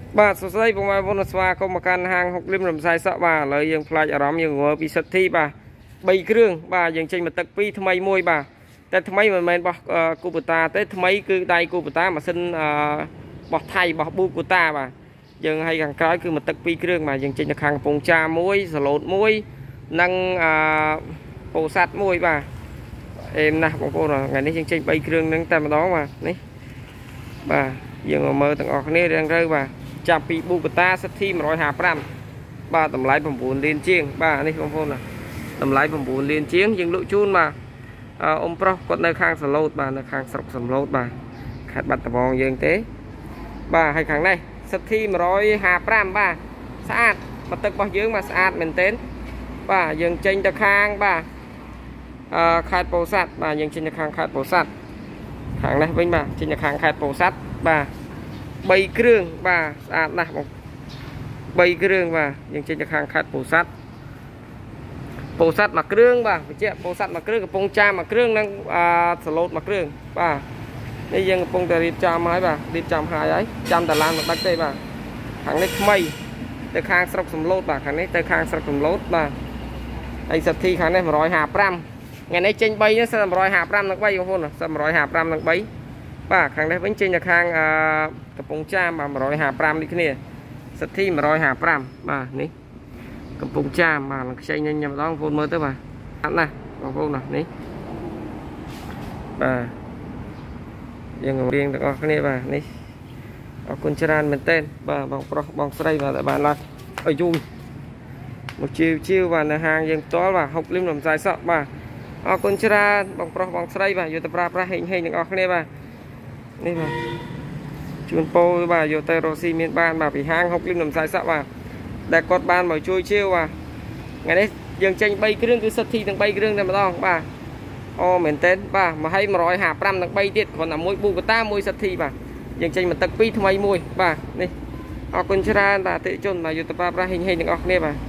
បាទសួស្តីបងប្អូនស្វាគមន៍មកកាន់ហាងហុកលឹមរំសាយសក់បាទឥឡូវយើងផ្លាច់អារម្មណ៍យើងងើពីសិទ្ធិបាទ3គ្រឿងបាទយើងចេញមកទឹក2ថ្មីមួយបាទតែថ្មីមិនមែនបោះគូបតាទេថ្មីគឺដៃគូបតាម៉ាស៊ីនបោះថៃបោះប៊ូគូតាបាទយើងឲ្យខាងក្រោយគឺមកទឹក2គ្រឿងបាទយើងចេញទៅខាងកំពង់ចាមមួយសឡូតមួយនិងពោធិ៍សាត់មួយបាទអេមណាស់បងប្អូនថ្ងៃនេះយើងចេញ3គ្រឿងហ្នឹងតែម្ដងបាទនេះបាទយើងមកមើលទាំងអស់គ្នារៀងទៅបាទចាប់ពីប៊ូកតាសិទ្ធិ155បាទតម្លៃ9លានជាងបាទនេះបងប្អូនតម្លៃ9លានជាងយើងលក់ជូនបាទអ៊ំប្រុសគាត់នៅខាងសឡូតបាទនៅខាងស្រុកសំឡូតបាទខេត្តបាត់ដំបងយើងទេបាទហើយខាងនេះសិទ្ធិ155បាទស្អាតមកទឹករបស់យើងបាទស្អាតមែនទែនបាទយើងចេញទៅខាងបាទខេត្តពោធិ៍សាត់បាទយើងចេញទៅខាងខេត្តពោធិ៍សាត់ខាងនេះវិញបាទចេញទៅខាងខេត្តពោធិ៍សាត់បាទ3គ្រឿងបាទស្អាតណាស់បង3គ្រឿងបាទយើងចេញទៅខាងខេត្តពោធិ៍សាត់មួយគ្រឿងបាទបញ្ជាក់ពោធិ៍សាត់មួយគ្រឿងកំពង់ចាមមួយគ្រឿងនិងសឡូតមួយគ្រឿងបាទនេះយើងកំពុងតែរៀបចំហើយបាទរៀបចំហើយចាំតឡានមកដាច់ទេបាទខាងនេះថ្មីទៅខាងស្រុកសំឡូតបាទខាងនេះទៅខាងស្រុកសំឡូតបាទហើយសិទ្ធិខាងនេះ155ថ្ងៃនេះចេញ3នេះសិត155នឹង3បងប្អូនសិត155នឹង3បាទខាងនេះវិញចេញទៅខាងកំពង់ចាមបាទ155នេះគ្នាសិទ្ធិ155បាទនេះកំពង់ចាមបាទខ្ចីញញ៉ាំម្ដងបងប្អូនមើលទៅបាទអត់ណាបងប្អូននេះបាទយើងរៀងទាំងអស់គ្នាបាទនេះអរគុណច្រើនមែនទែនបាទបងប្រុសបងស្រីបាទតែបានឡាស់ឲ្យយូរមកជាវបាទនៅហាងយើងផ្ទាល់បាទហុកលឹមរំសាយសក់បាទអរគុណច្រើនបងប្រុសបងស្រីបាទយកទៅប្រើប្រាស់ហេងទាំងអស់គ្នាបាទនេះបាទជូនពោបាទយកទៅរកស៊ីមានបានបាទពីហាងហុកលឹមរំសាយសក់បាទដែលគាត់បានមកជួយជាវបាទថ្ងៃនេះយើងចេញ3គ្រឿងគឺសិទ្ធិទាំង3គ្រឿងតែម្ដងបាទអូមែនទែនបាទមកឲ្យ155និង3ទៀតគ្រាន់តែមួយប៊ូកតាមួយសិទ្ធិបាទយើងចេញមកទឹក2ថ្មីមួយបាទនេះអរគុណច្រើនបាទអតិថិជនបាទយកទៅប្រើប្រាស់ហេងទាំងអស់គ្នាបាទ